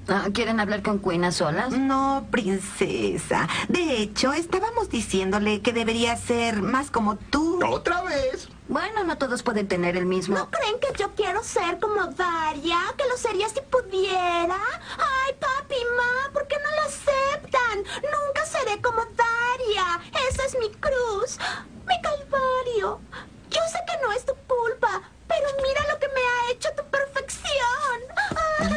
¿Quieren hablar con Queen a solas? No, princesa. De hecho, estábamos diciéndole que debería ser más como tú. ¿Otra vez? Bueno, no todos pueden tener el mismo... ¿No creen que yo quiero ser como Daria? ¿Que lo sería si pudiera? Ay, papi, ma, ¿por qué no lo aceptan? Nunca seré como Daria. Esa es mi cruz. Mi